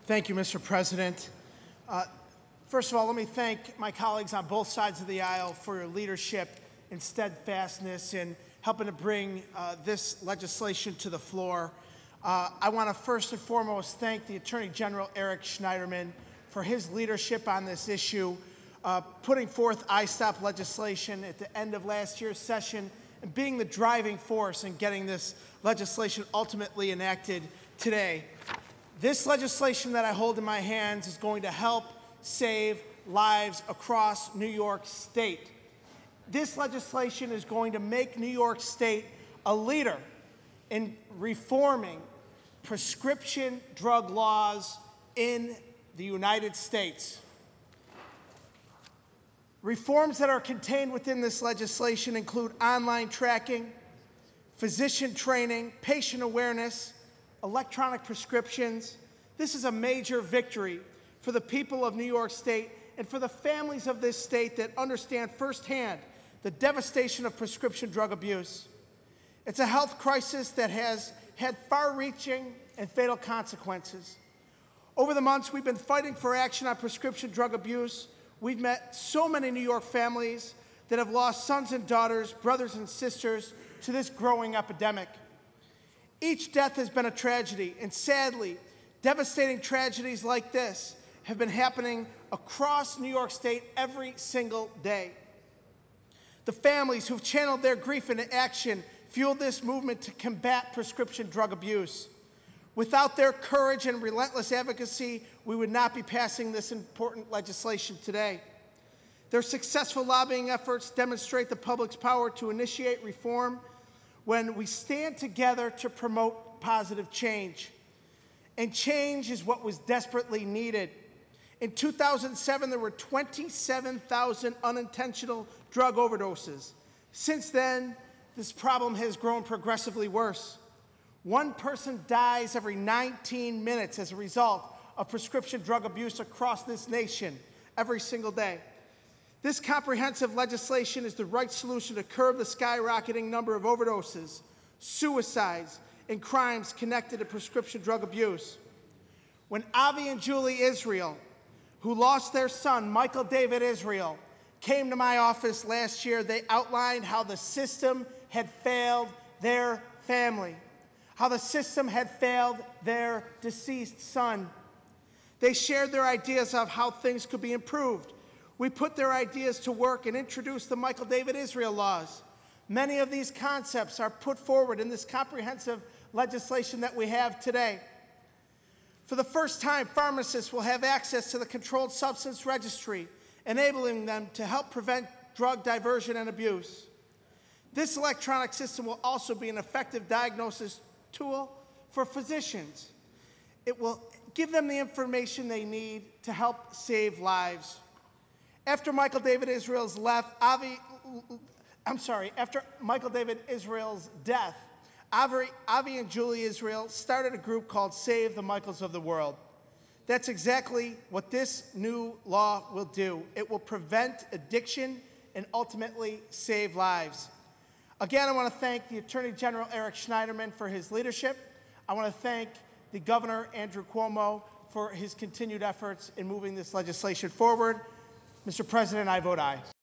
Thank you, Mr. President. First of all, let me thank my colleagues on both sides of the aisle for your leadership and steadfastness in helping to bring this legislation to the floor. I want to first and foremost thank the Attorney General Eric Schneiderman for his leadership on this issue, putting forth ISTOP legislation at the end of last year's session and being the driving force in getting this legislation ultimately enacted today. This legislation that I hold in my hands is going to help save lives across New York State. This legislation is going to make New York State a leader in reforming prescription drug laws in the United States. Reforms that are contained within this legislation include online tracking, physician training, patient awareness, electronic prescriptions. This is a major victory for the people of New York State and for the families of this state that understand firsthand the devastation of prescription drug abuse. It's a health crisis that has had far-reaching and fatal consequences. Over the months, we've been fighting for action on prescription drug abuse. We've met so many New York families that have lost sons and daughters, brothers and sisters to this growing epidemic. Each death has been a tragedy, and sadly, devastating tragedies like this have been happening across New York State every single day. The families who've channeled their grief into action fueled this movement to combat prescription drug abuse. Without their courage and relentless advocacy, we would not be passing this important legislation today. Their successful lobbying efforts demonstrate the public's power to initiate reform when we stand together to promote positive change. And change is what was desperately needed. In 2007, there were 27,000 unintentional drug overdoses. Since then, this problem has grown progressively worse. One person dies every 19 minutes as a result of prescription drug abuse across this nation every single day. This comprehensive legislation is the right solution to curb the skyrocketing number of overdoses, suicides, and crimes connected to prescription drug abuse. When Avi and Julie Israel, who lost their son, Michael David Israel, came to my office last year, they outlined how the system had failed their family, how the system had failed their deceased son. They shared their ideas of how things could be improved. We put their ideas to work and introduced the Michael David Israel laws. Many of these concepts are put forward in this comprehensive legislation that we have today. For the first time, pharmacists will have access to the Controlled Substance Registry, enabling them to help prevent drug diversion and abuse. This electronic system will also be an effective diagnosis tool for physicians. It will give them the information they need to help save lives. After Michael David Israel's death, Avi and Julie Israel started a group called Save the Michaels of the World. That's exactly what this new law will do. It will prevent addiction and ultimately save lives. Again, I want to thank the Attorney General Eric Schneiderman for his leadership. I want to thank the Governor Andrew Cuomo for his continued efforts in moving this legislation forward. Mr. President, I vote aye.